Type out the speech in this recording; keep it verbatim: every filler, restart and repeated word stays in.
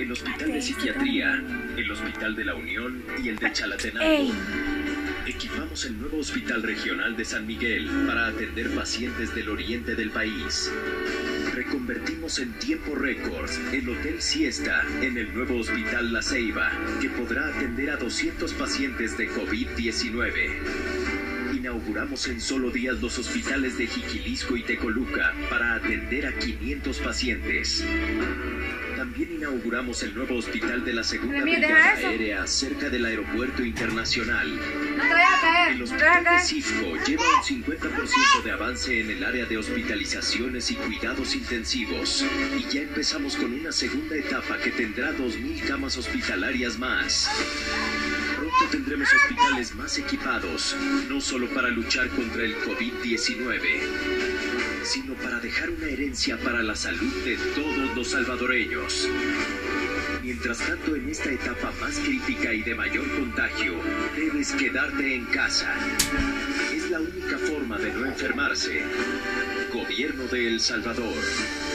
el Hospital de Psiquiatría, el Hospital de la Unión y el de Chalatenango. Ey. Equipamos el nuevo Hospital Regional de San Miguel para atender pacientes del oriente del país. Reconvertimos en tiempo récord el Hotel Siesta en el nuevo Hospital La Ceiba, que podrá atender a doscientos pacientes de COVID diecinueve. Inauguramos en solo días los hospitales de Jiquilisco y Tecoluca para atender a quinientos pacientes. También inauguramos el nuevo hospital de la Segunda Pero mira, Brigada deja eso. Aérea cerca del Aeropuerto Internacional. No te vayas a caer. El No te hospital vayas a de caer. Cifco lleva un cincuenta por ciento de avance en el área de hospitalizaciones y cuidados intensivos. Y ya empezamos con una segunda etapa que tendrá dos mil camas hospitalarias más. Pronto tendremos hospitales más equipados, no solo para luchar contra el COVID diecinueve, sino para dejar una herencia para la salud de todos los salvadoreños. Mientras tanto, en esta etapa más crítica y de mayor contagio, debes quedarte en casa. Es la única forma de no enfermarse. Gobierno de El Salvador.